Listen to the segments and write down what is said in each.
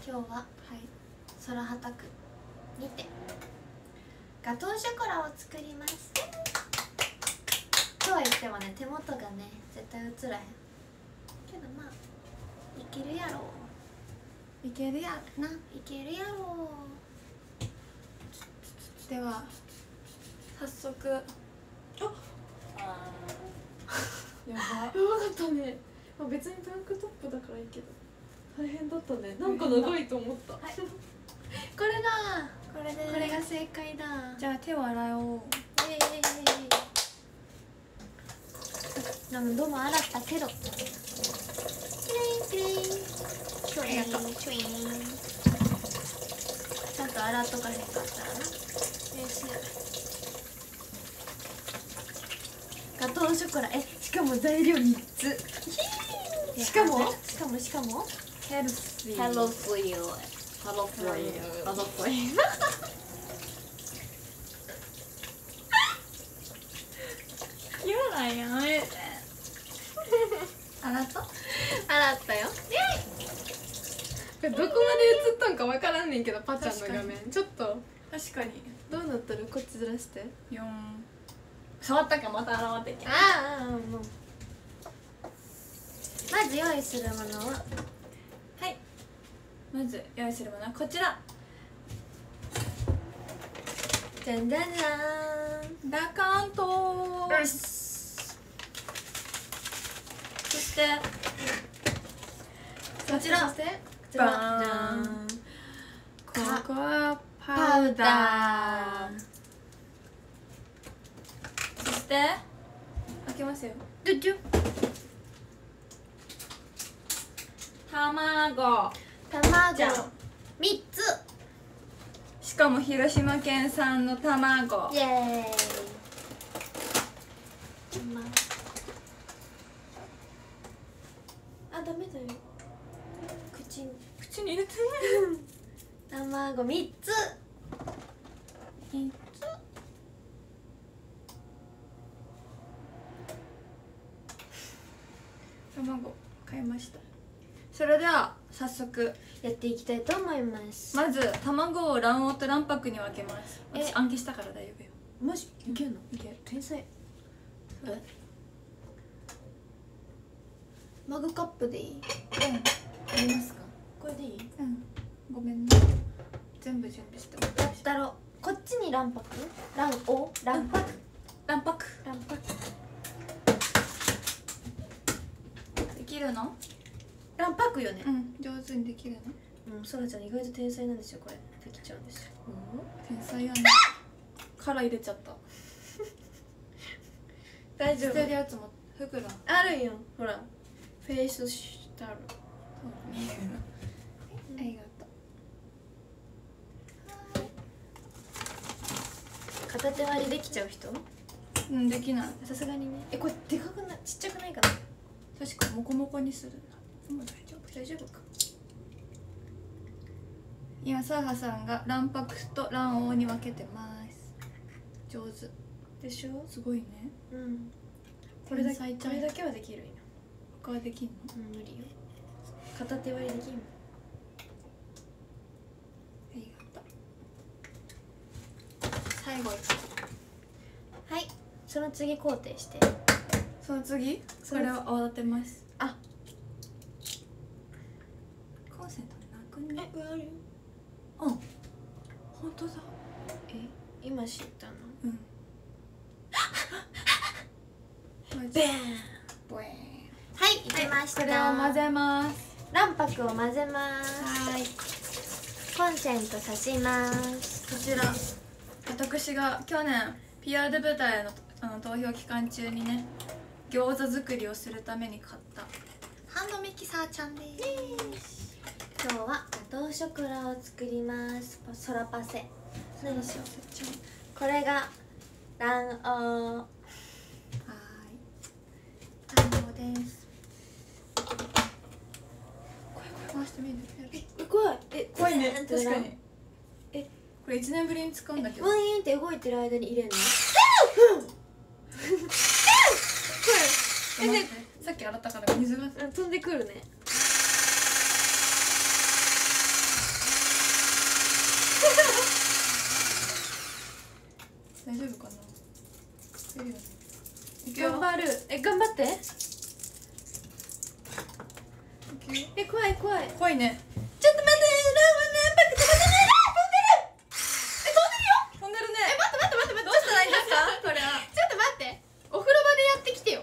今日は空畑区にてガトーショコラを作ります。とは言ってもね、手元がね絶対映らへんけど、まあいけるやろう。いけるやな、いけるやろう。では早速、 あやばかったね。まあ、別にタンクトップだからいいけど大変だったね。なんか長いと思った、はい、 これだ、これでこれが正解だ。 じゃあ手を洗おう。 何度も洗ったけどキレイキレイキレイキレイ。ちゃんと洗っとかへんかったらな。ガトーショコラ、しかも材料3つ。しかもヘルシー。 ハロフォイル、ハロフォイル、ハロフォイル。言わないやめて。 洗ったよ。 どこまで映ったんかわからんねんけど、パちゃんの画面ちょっと確かにどうなったらこっちずらして4。触ったかまた洗わってけ。 もうまず用意するものは、 はい、まず用意するものはこちら。 じゃんじゃんじゃん、ダカントー。そしてこちら、バーン、ココアパウダー。そして開けますよ。 ドゥドゥ。 卵 3つ。 しかも広島県産の卵。 イエーイ。あ、ダメだよ。 口に入れてね。卵3つ。 卵買いました。それでは早速やっていきたいと思います。 まず卵を卵黄と卵白に分けます。私暗記したから大丈夫よ。 マジいけんの？ いける。 天才。マグカップでいい？ うん。 ありますか？これでいい？ うん。ごめんね。全部準備してもらやったろ。こっちに卵白？卵黄？卵白？ 卵白。 卵白。 できるの？ 卵白よね。 うん、上手にできるの。 そらちゃん意外と天才なんですよ。これできちゃうんですよ。 天才やね。殻入れちゃった。 大丈夫。 捨てるやつも袋あるよ。ほら、フェイスタオル。 ありがとう。片手割りできちゃう人？ うん、できない。 さすがにね。これでかくない？ちっちゃくないかな？ 確かモコモコにするんだ。もう大丈夫か。 今サーハさんが卵白と卵黄に分けてます。上手でしょ。 すごいね。 うん。これだけはできるんよ。 他はできんの？ 無理よ。片手割りできんの。 ありがとう。最後。 はい。その次工程して。 その次？それを泡立てます。 あ。 コンセントなくね。 上あるよ。 うん。本当だ。 今知ったの？ うん。 ベーン。 ボエーン。 はい、いきました。 これを混ぜます。 卵白を混ぜます。 はい。 コンセント挿します。 こちら私が去年 PR で舞台の投票期間中にね、餃子作りをするために買ったハンドミキサーちゃんです。 今日はガトーショコラを作ります。ソラパセ。何しよう。これが卵黄。 卵黄です。これ回してみる。 怖い。 怖いね。確かに。これ1年ぶりに使うんだけど。 ブイーンって動いてる間に入れるの？ さっき洗ったから水が飛んでくるね。 大丈夫かな。いくよ。 頑張る。頑張って。怖い怖い。 怖いね。 ちょっと待って、ラムネパック飛ばせない。飛んでる。 飛んでるね。 待って。 どうしたらいいんですかこれは。 ちょっと待って。お風呂場でやってきてよ。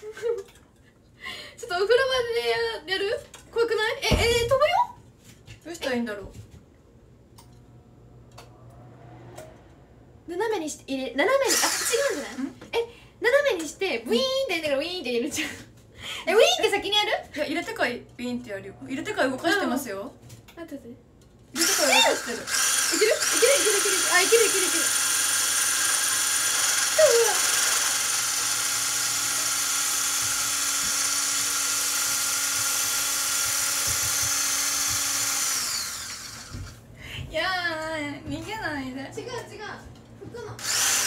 ちょっとお風呂場でやる？怖くない？飛ぶよ。 どうしたらいいんだろう。 斜めにして違うんじゃない？斜めにしてウィーンってやりながらウィーンって入れるじゃん。ウィーンって先にやる？ いや、入れてからビーンってやるよ。入れてから動かしてますよ。 待って。 入れてから動かしてる。 いける？あ、いける。 いやー、逃げないで。 違う。服の。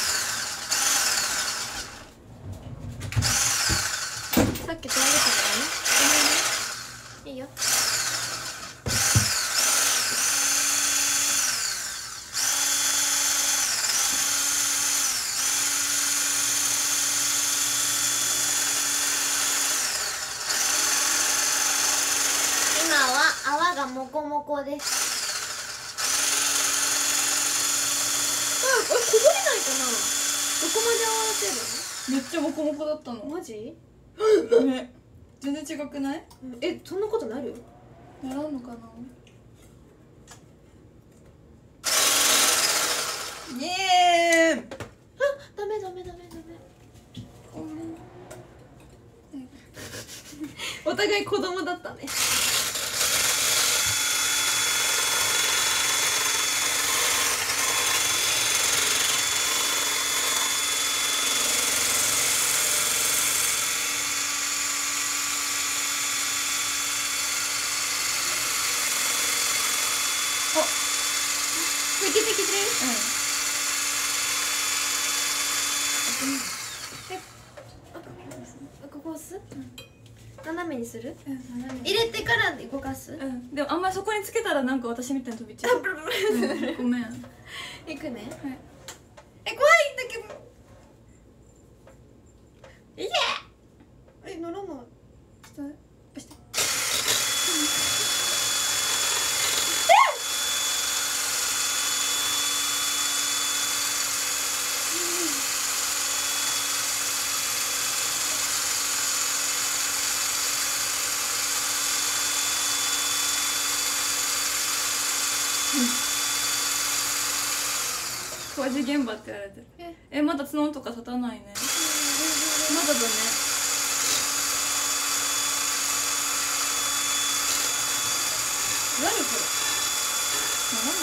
さっき取られたからね。いいよ。今は泡がモコモコです。こぼれないかな。どこまで泡立てる？ めっちゃモコモコだったの。 マジ？ ね、全然違くない？ そんなことなる？ ならんのかな。イエーイ。 ダメ。 ごめん。 お互い子供だったね。いけてる。ここ押す？斜めにする？入れてから動かす？ でもあんまりそこにつけたらなんか私みたいに飛び散る。ごめん。 いくね。 はい。 怖いんだけど。いけ！乗らない。 ちょっと押して。工事現場って言われてる。まだ角とか立たないね。まだだね。何これ。ならない？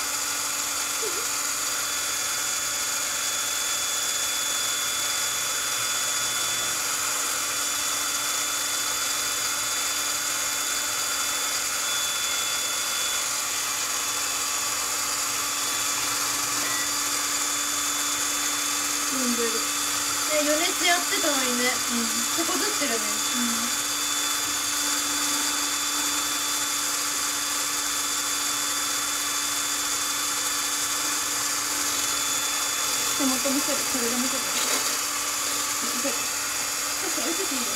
余熱やってたのにね。そこずってるね。 手元見せる。これで見せる。確かに見せていいよ。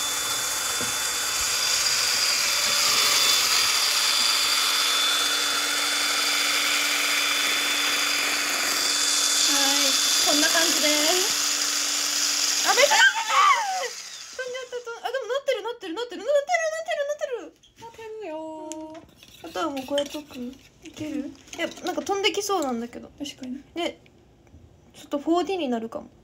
こんな感じであ、めっちゃ飛んじゃった。あ、でもなってるよ。あとはもうこうやっとく。いける？なんか飛んできそうなんだけど。 確かに。 で、ちょっと 4D になるかも。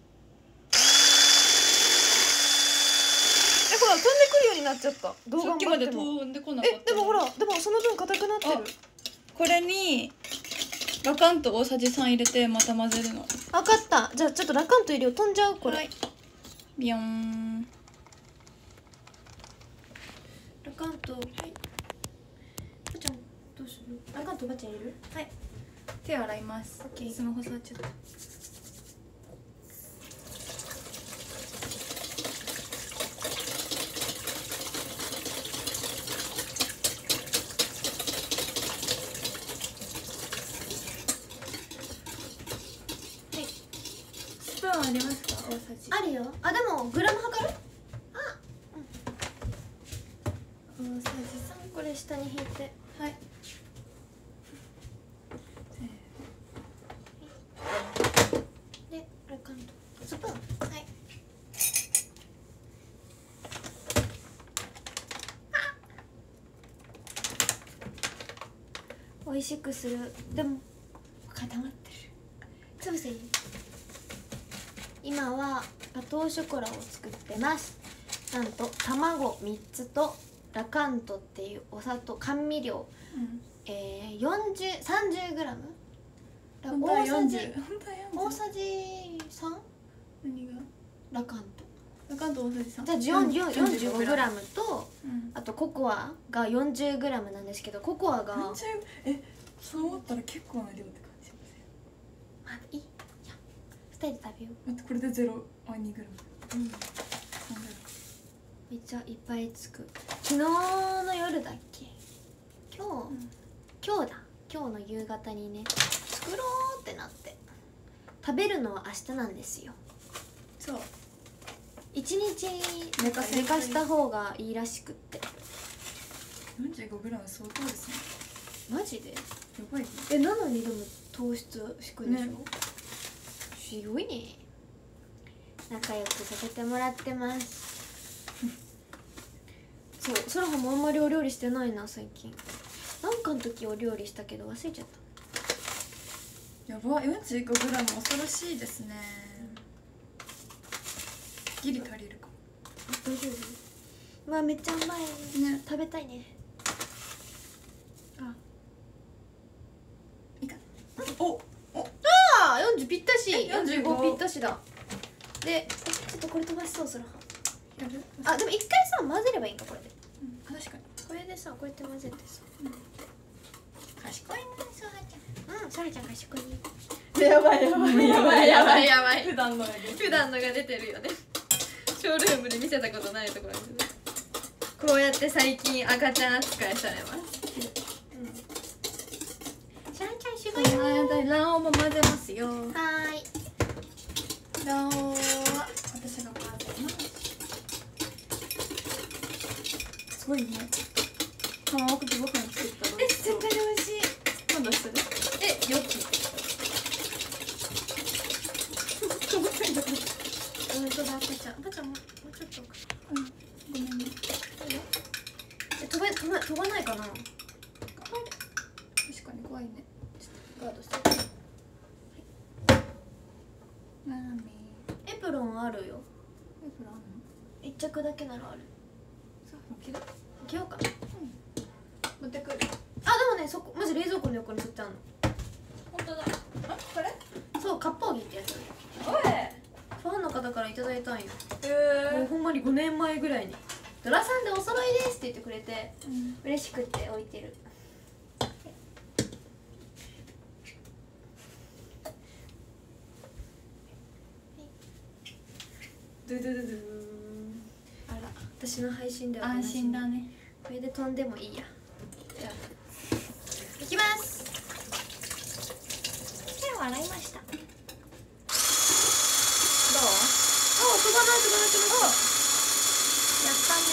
ほら飛んでくるようになっちゃった。動画さっきまで飛んでこなかった。 でもほら、でもその分硬くなってる。 これにラカント大さじ3入れてまた混ぜるの。 分かった。じゃあちょっとラカント入れよう。飛んじゃうこれ。はい、 ビヨーン。 ラカント。はい。ばちゃんどうする？ラカントばちゃん入れる？ はい。手洗います。スマホ触っちゃった。 プーンありますか？大さじ。 あるよ。あ、でもグラム測る？あ、うん。大さじ3。これ下に引いて。 はい。 で、あれかんと。スプーン。はい。美味しくする。でも固まってる。つぶせ。今はガトーショコラを作ってます。なんと卵3つとラカントっていうお砂糖甘味料、30g。 本当は40。 大さじ 3？ 何が？ ラカント。 ラカント大さじ3。 じゃあ 45g と、 うん、 あとココアが 40g なんですけど、ココアがそう思ったら結構な量って感じしません？ まあいいじゃん、2人で食べよう。 待って、これで0は 2g。 うん、 3g。 めっちゃいっぱいつく。昨日の夜だっけ、今日だ、今日の夕方にね作ろうってなって、食べるのは明日なんですよ。 そう、 1日寝かした方がいいらしくって。 45g 相当ですね。 マジで？ やばいね。 なのにでも糖質低いでしょ、ね、すごいね。仲良くさせてもらってますそう、そらはもあんまりお料理してないな最近。なんかの時お料理したけど忘れちゃった。 やば、45g 恐ろしいですね。ギリ足りるかも。 大丈夫？まあめっちゃうまいね。食べたいね。 あ、いいか。おああ、40ぴったし。45ぴったしだ。で、ちょっとこれ飛ばしそう。そらはやる？ あ、でも一回さ混ぜればいいんかこれで。 確かに。 これでさ、こうやって混ぜてさ。 賢いね、ソラちゃん。うん、ソラちゃん賢いね。 やばい。 普段のが出てるよね。ショールームで見せたことないところに。こうやって最近赤ちゃん扱いされます。ソラちゃんすごいよ。 卵黄も混ぜますよ。 はーい。 卵黄は私が混ぜます。すごいね。卵かけご飯作ったの。 絶対美味しい。 今度する？よき。 本当だ、赤ちゃん。赤ちゃんもうちょっと。 ごめんね。 飛ばないかな。 確かに怖いね。 ガードして。エプロンあるよ。 エプロン一着だけならある。 さあ、着ようか。 持ってくる。 あ、でもね、そこマジ冷蔵庫の横に取ってあるの。 本当だ。あ、これ？ そう、カッパオギってやつ。 おい。 ファンの方からいただいたんよ。もうもほんまに5年前ぐらいに「ドラさんでお揃いです」って言ってくれて、嬉しくって置いてる。ドゥドゥドゥドゥーン。あら、私の配信では安心だね。 これで飛んでもいいや。じゃあいきます。手を洗いました。どう？あ、飛ばない。やったね。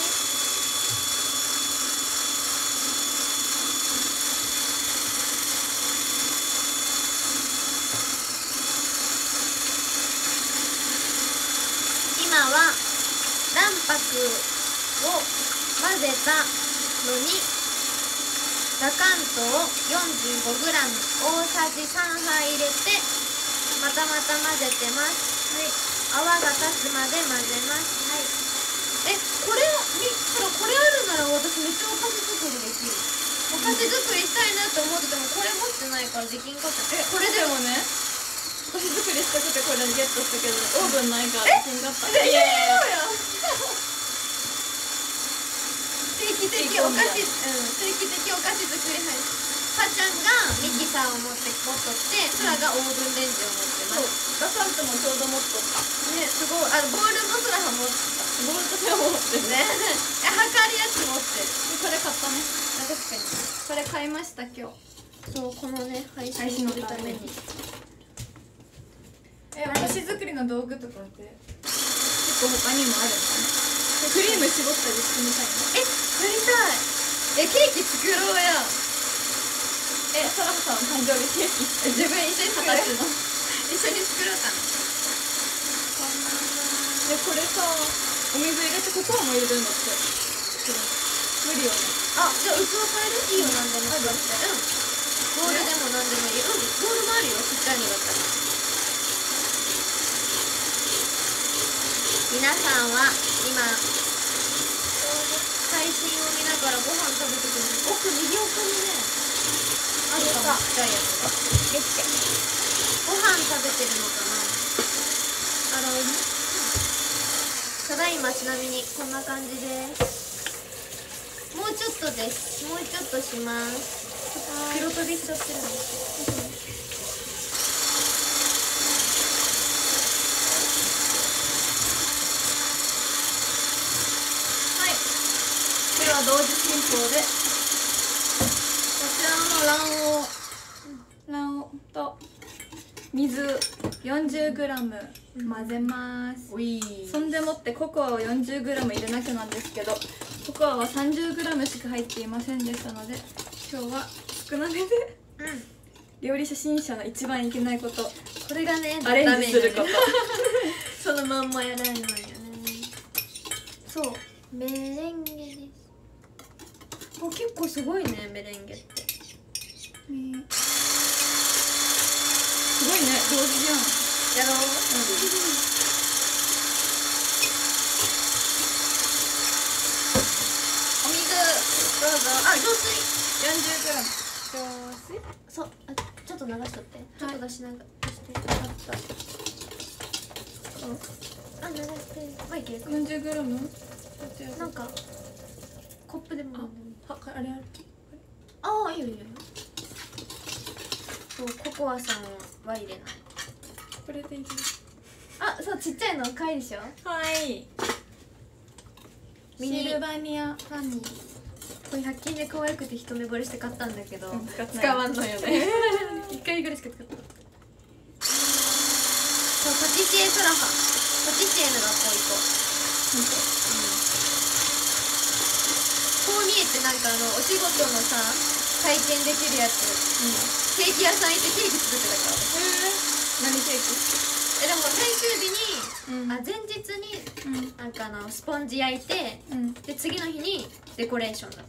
今は卵白を混ぜたのにラカントを 45g 大さじ3杯入れてまた混ぜてます。はい、泡が立つまで混ぜます。はい。これあるなら私めっちゃお菓子作りできる。お菓子作りしたいなって思っててもこれ持ってないからできんかった。 これでもね、お菓子作りしたくてこれゲットしたけどオーブンないからできんかった。 いや定期的お菓子作りはいさあちゃんがミキサーを持っとってそらがオーブンレンジを持ってます。 ラカントもちょうど持っとったね、すごい。ボールもそらは持ってた。 ボールとそれ持ってるね測るやつ持ってる。 これ買ったね。 確かにこれ買いました今日。 そう、このね配信のために。 お菓子作りのの道具とかって結構他にもあるのかな。クリーム絞ったりしてみたいな。 やりたい。ケーキ作ろうや。 そらさん誕生日ケーキ自分一緒に作る。 形の一緒に作ろうかな。 これさ、お水入れてココアも入れるんだって。無理よね。 あ、じゃあ器変える？いいよ、なんでも。ボールでもなんでもいい。ボールもあるよ、ちっちゃいのだったら。皆さんは今配信を見ながらご飯食べてくる。右奥にねあるかも、ちっちゃいやつが。ご飯食べてるのかな。ただいまちなみにこんな感じです。もうちょっとです。もうちょっとします。黒飛びしちゃってるんです。 では同時進行でこちらの卵黄と水 40g 混ぜます。そんでもってココアを 40g 入れなきゃなんですけど、ココアは 30g しか入っていませんでしたので、今日は少なめで、料理初心者の一番いけないこと、 これがねアレンジすることそのまんまやらないのよね。そう、メレンゲです。結構すごいね、メレンゲって。 すごいね、同時じゃん。 やろう。お水どうぞ。浄水 40g 浄水。 そう、ちょっと流しとって、ちょっと出しながらして。流していけるか。 40g なんかコップでもあれある。 いいよいいよ。そう、ココアさんは入れない。 これでいい。 そう、ちっちゃいの赤いでしょ。 はい。シルバニアファミリー。 これ100均で可愛くて一目惚れして買ったんだけど、 使わんのよね。 1回ぐらいしか使ってない。そう、パティシエソラハ、パティシエの学校行こう。こう見えてなんかお仕事のさ体験できるやつ、ケーキ屋さん行ってケーキ作ってたから私。 何ケーキ？ でも最終日に、前日に、なんかスポンジ焼いて、で次の日にデコレーションだった。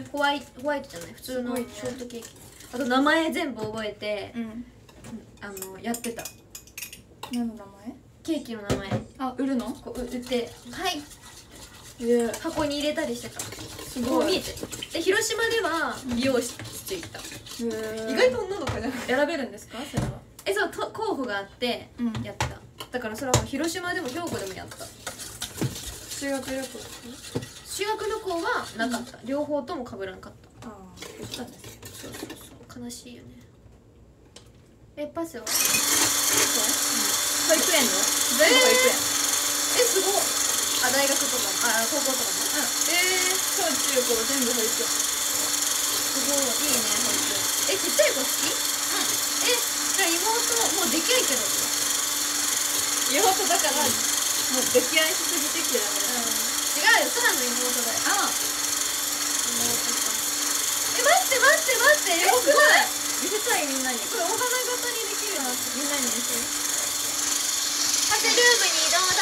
ホワイトじゃない、普通のショートケーキ。あと名前全部覚えて、やってた。 何の名前？ ケーキの名前。 売るの？ こう売ってはい箱に入れたりしてた。 すごい。 こう見えて。で広島では美容室行った。意外と女の子じゃない。 選べるんですか、それは？ そう、候補があってやった。だからそれは広島でも兵庫でもやった。 修学旅行？ 修学旅行はなかった。両方とも被らんかった。 言ったんです。 そう悲しいよね。パスは？ 保育園の？全部保育園。 すごい。大学とかも高校とかも。 小中高全部保育園。 すごいいいね、保育園。ちっちゃい子好き？じゃあ妹もうできないけど。 妹だからもう溺愛しすぎてきてだから。 違うよ、空の妹だよ。妹さん。待って、よくない？ 見せたい、みんなに。 これお花形にできるよ。みんなに見せる。ハセルームに移動だ。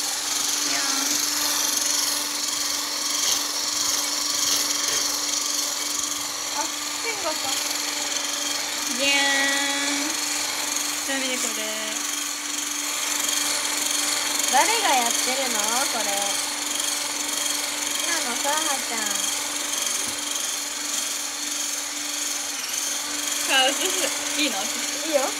ペンがさ。じゃーん。ちなみにこれ誰がやってるの？これ今のさはちゃん。 映す。いいの？ いいよ。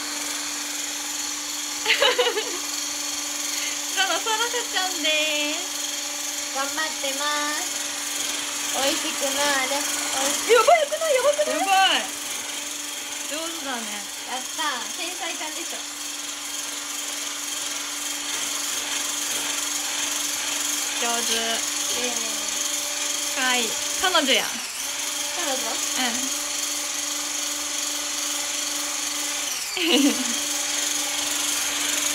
そらちゃんでーす。 頑張ってます。美味しくなーれ。 やばい上手だね。 やったー、天才ちゃんでしょ。 上手。かわいい。彼女やん。 彼女？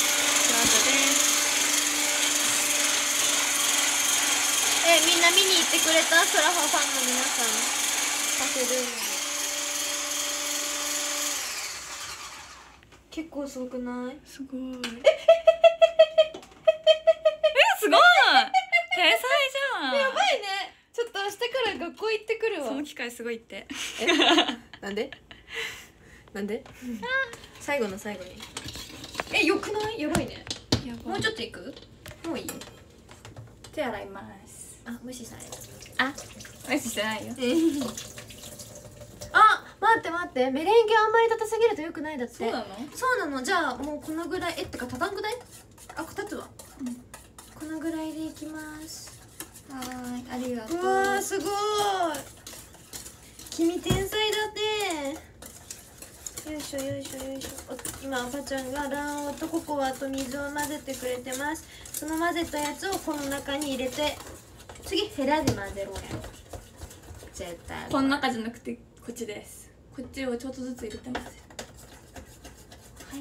てくれたスラハファンの皆さん、させるの結構すごくない？ すごい。すごい。天才じゃん。 やばいね。ちょっと明日から学校行ってくるわ。 その機会すごいって。 なんで？なんで？最後の最後に。よくない？やばいね。もうちょっと行く？もういい？ 手洗います。 あ、無視された。 あ、無視してないよ。 あ、待って待って、メレンゲあんまり立たすぎるとよくないだって。 そうなの？ そうなの。じゃあもうこのぐらい。ってか畳んくない？あ、立つわ。このぐらいでいきます。 はーい、ありがとう。 うわー、すごい。君天才だね。よいしょよいしょよいしょ。今赤ちゃんが卵黄とココアと水を混ぜてくれてます。その混ぜたやつをこの中に入れて、次ヘラで混ぜろよ。絶対この中じゃなくてこっちです。こっちをちょっとずつ入れてます。 はい。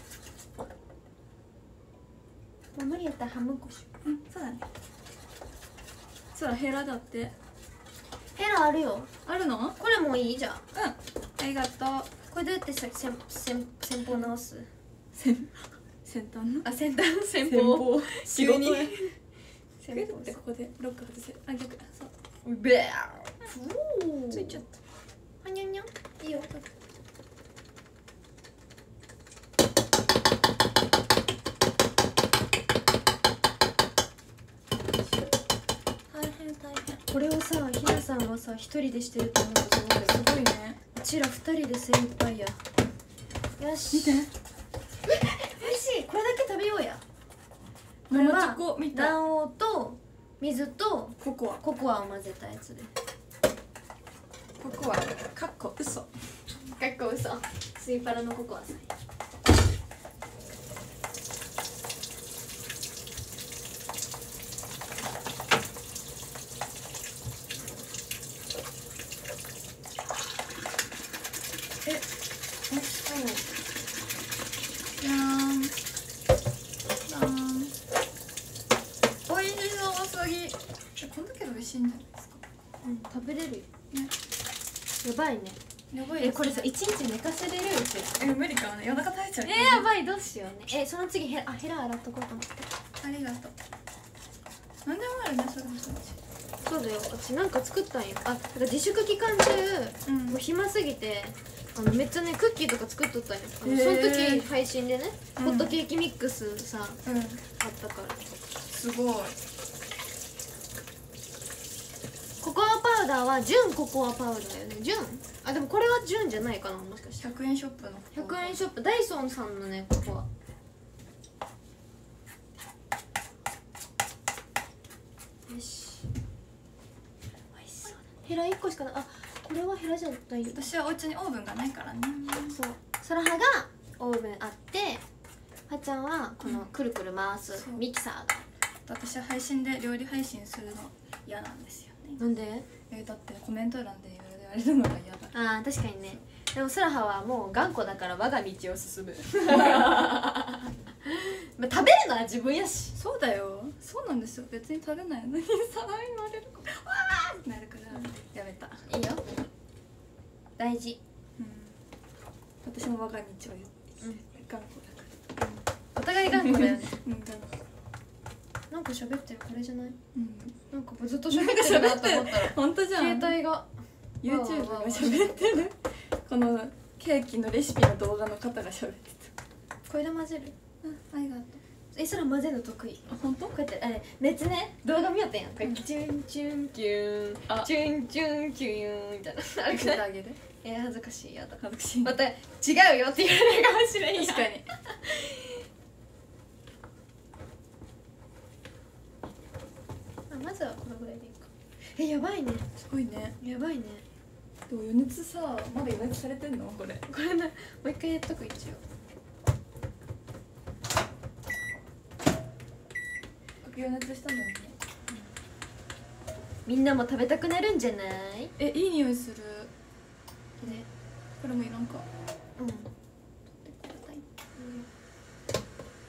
無理やったら半分こしよう。 そうだね。そうだ、ヘラだって。 ヘラあるよ。 あるの？ これもういい？じゃあ。 ありがとう。 これどうやって先方直す？ 先端の？ あ、先端先方。 方。 急に。 先方でここでロック外せる。あ、逆。そう。 ベア。 ついちゃった。 はにゃにゃ。いいよ。これをさ、ひなさんはさ、一人でしてると思うとすごい。 すごいね。 うちら二人で精一杯や。よし。 見て。 美味しい。これだけ食べようや。これ生チョはコみたい。 卵黄と水とココア。 ココアを混ぜたやつで。 ココア。かっこ嘘。 かっこ嘘。スイパラのココアさん。 じゃーん。じゃーん。おいしそうすぎ。こんだけで美味しいんじゃないですか。 食べれるよ。 ね。 やばいね。 やばいですね。 これさ、一日寝かせれるよ。 無理かもね。夜中食べちゃう。 やばい、どうしようね。その次ヘラ洗っとこうと思って。 ありがとう。なんでもあるね、それもそっち。 そうだよ。私なんか作ったんよ。なんか自粛期間中、もう暇すぎて。めっちゃね、クッキーとか作っとったんよ。その時配信でね、ホットケーキミックスさ、あったから。 すごい。 ココアパウダーは純ココアパウダーよね。純？でもこれは純じゃないかな、もしかして。 100円ショップの 100円ショップ、ダイソンさんのね、ココア。よし。美味しそうだ。ヘラ1個しかない。これはヘラじゃないよ。 私はお家にオーブンがないからね。 そう。ソラハがオーブンあって、はちゃんはこのくるくる回すミキサーが。 私は配信で料理配信するの嫌なんですよね。 なんで？ だってコメント欄でいろいろ言われるのが嫌だ。 確かにね。でもソラハはもう頑固だから我が道を進む。食べるのは自分やし。 そうだよ。そうなんですよ。別に食べないのにさらに言われるからわーってなるからやめた。 いいよ。大事。 私も我が道を言って頑固だから。 お互い頑固だよね。なんか喋ってる、これじゃない？なんかずっと喋ってるなと思ったら本当じゃん。 携帯が YouTube が喋ってる。このケーキのレシピの動画の方が喋ってた。 これで混ぜる？ ありがとう。 それ混ぜるの得意。 本当？ こうやって別ね、動画見よったやん。これチュンチュンキュンチュンチュンキュンみたいな。 あれあげる？ 恥ずかしいやとか。 恥ずかしい。 また違うよって言われるかもしれんやん。 確かに。 まずはこのぐらいでいいか。やばいね。 すごいね。 やばいね。 でも余熱さ、まだ余熱されてんの？これね、もう一回やっとく。一応余熱したんだよね。 みんなも食べたくなるんじゃない？ いい匂いする。 ね。 これもいらんか。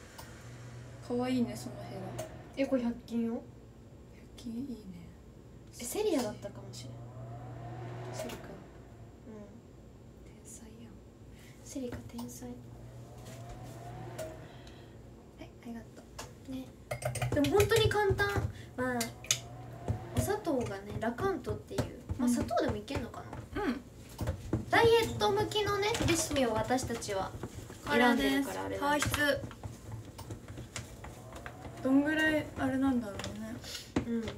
かわいいね、そのヘラ。 これ100均よ。 100均いいね。 セリアだったかもしれない。セリカ、天才やん。セリカ天才。はい、ありがとうね。でも本当に簡単。まあお砂糖がねラカントっていう、まあ砂糖でもいけんのかな。ダイエット向きのねレシピを私たちは選んでるからあれ糖質どんぐらいあれなんだろうね。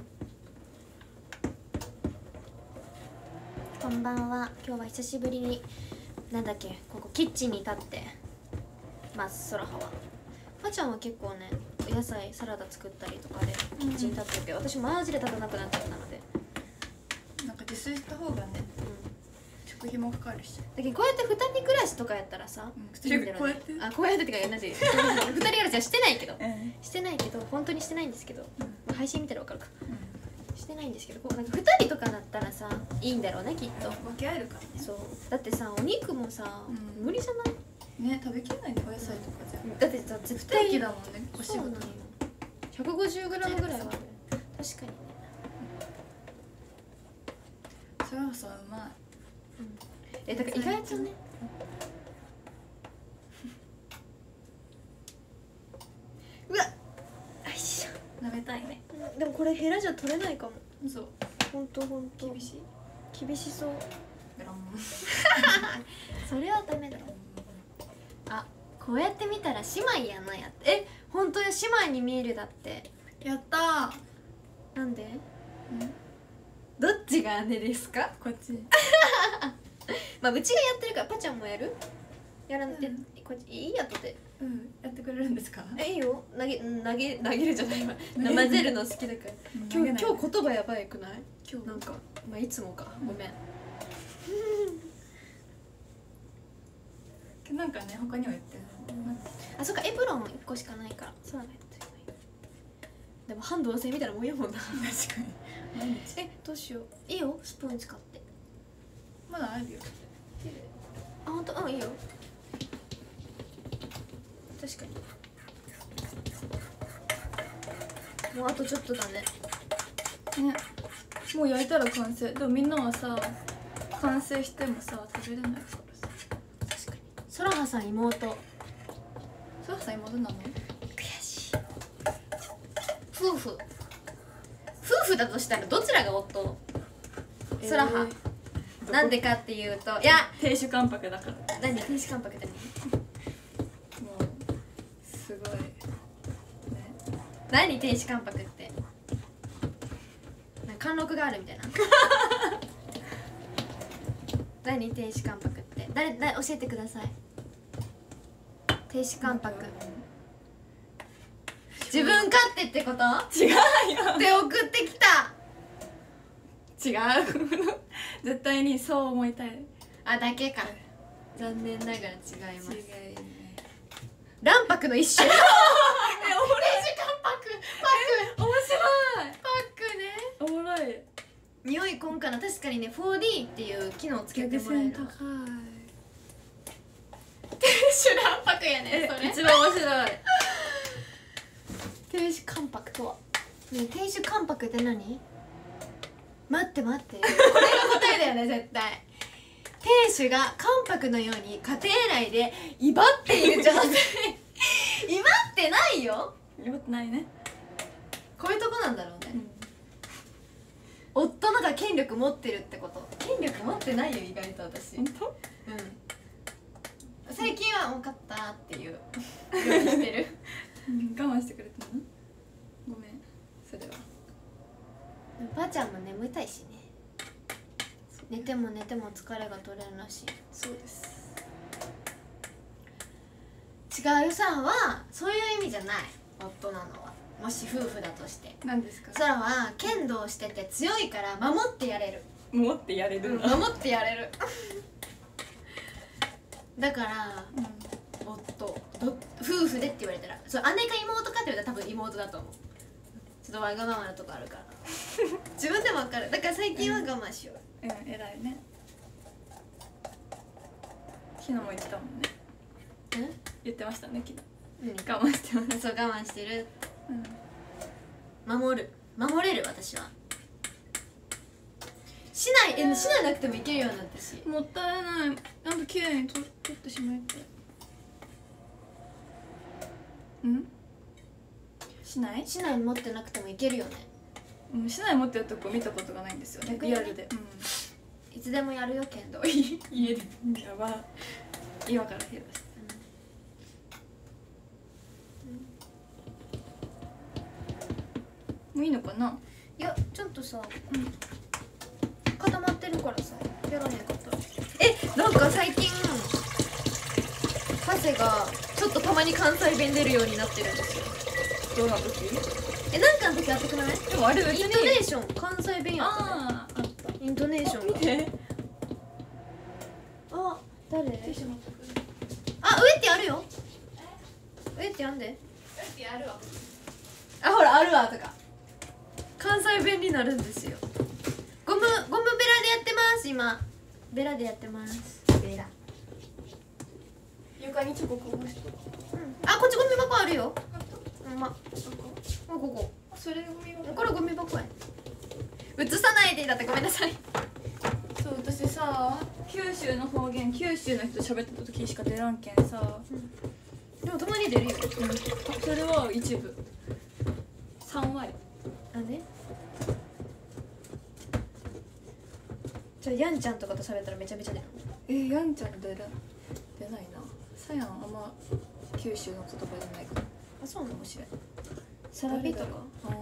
こんばんは。今日は久しぶりになんだっけ、ここキッチンに立ってます。空葉はあちゃんは結構ねお野菜サラダ作ったりとかでキッチンに立ってるけど、私マジで立たなくなっちゃったので、 なんか自炊した方がね、食費もかかるし。 だけどこうやって2人暮らしとかやったらさ、いいんだよね。 こうやってこうやってってか同じ2人暮らしはしてないけど、してないけど本当にしてないんですけど、配信見たら分かるか、してないんですけど、こうなんか2人とかだったらさいいんだろうねきっと。 分け合えるからね。 そうだってさお肉もさ、無理じゃないね、食べきれないねお野菜とかじゃ。 だってさ絶不対定期だもんね、お仕事。 そうなのよ。150g ぐらいはある。確かにね。 それはさうまい。 だから意外とね、うわっ、よいしょ。 舐めたいね。 でもこれヘラじゃ取れないかも。 そう。 ほんと厳しい。 厳しそう。 ベロン。 それはダメだよ。あ、こうやって見たら姉妹やなやって。本当や姉妹に見える。だってやったー。 なんで？どっちが姉ですか？ こっち。 まあうちがやってるから。パちゃんもやる？やらんで、こっちいいやとで。 やってくれるんですか？ いいよ。投げるじゃないわ。混ぜるの好きだから。今日言葉やばいくない？今日なんかまあいつもか。ごめん。 なんかね、他にも言ってる。 あ、そっか、エプロン1個しかないから。そうだね。でも半同棲みたいなもんやもんな。確かに。毎日。 どうしよう。いいよ、スプーン使って。 まだあるよ。 あ、ほんと？いいよ。確かに。もうあとちょっとだね。 ね。もう焼いたら完成。でもみんなはさ、完成してもさ、食べれないからさ。 確かに。空葉さん妹。 空葉さん妹なの？ 悔しい。夫婦だとしたらどちらが夫？空葉。なんでかっていうと、いや亭主関白だから。 何？亭主関白って何？もうすごいね。 何亭主関白って？貫禄があるみたいな。何亭主関白って？誰教えてください。亭主関白。自分勝手ってこと？ 違うよ。 で送ってきた。 違う。絶対にそう思いたい。 あ、だけか。残念ながら違います。 違いね。 卵白の一種。亭主関白。 面白い。 パックね。 おもろい。 匂いこんかな。確かにね 4D っていう機能をつけてもらえる。 高い。 亭主卵白やね。それ一番面白い。 亭主関白とはね。亭主関白って何？待ってこれが答えだよね絶対。亭主が関白のように家庭内で威張っている状態。威張ってないよ。 威張ってないね。 こういうとこなんだろうね、夫のが権力持ってるってこと。権力持ってないよ意外と私。 本当？ 最近は分かったっていうようにしてる。 我慢してくれたの？ごめん、それは。 ばあちゃんも眠たいしね。寝ても疲れが取れるらしい。 そうです。 違うさんはそういう意味じゃない。夫なのはもし夫婦だとして。 何ですか？ そらは剣道してて強いから守ってやれる。 守ってやれる。 守ってやれる。だから、夫夫婦でって言われたら、そう姉か妹かって言われたら多分妹だと思う。ちょっとわがままなとこあるから自分でも分かる。だから最近は我慢しよう。 偉いね。昨日も言ってたもんね。言ってましたね、昨日。我慢してます。 そう、我慢してる。守れる私は。 しないなくてもいけるようになったし。 もったいない。なんか綺麗に取ってしまいたい。しない持ってなくてもいけるよね。 しない持ってるとこ見たことがないんですよね、リアルで。 いつでもやるよ剣道。 家でやば。今から披露して。もういいのかな。 いやちょっとさ、固まってるからさやらへんかった。なんか最近ハセがちょっとたまに関西弁出るようになってるんですよ。 どうな時？ なんかの時あってくない？ でもあれ別にイントネーション関西弁やったね。 あった。 イントネーションが。 見て。 誰？ ティッシュ持ってくる。 上ってやるよ。上ってやんで。 上ってやるわ。 ほらあるわとか。関西弁になるんですよ。ゴムベラでやってます今。ベラでやってます。ベラ。 床にチョコこぼして。 こっちゴミ箱あるよ。ここ。 それゴミ箱。 これゴミ箱や。映さないでだってごめんなさい。 そう私さ、九州の方言、九州の人喋った時しか出らんけんさ。 でもたまに出るよ。 それは一部。3割。 じゃあヤンちゃんとかと喋ったらめちゃめちゃ出る。 ヤンちゃん出ないな。さやんあんま九州の言葉じゃないから。 そうなの？ 面白い。 サラビとか。